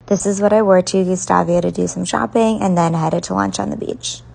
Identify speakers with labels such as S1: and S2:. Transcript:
S1: This is what I wore to Gustavia to do some shopping and then headed to lunch on the beach.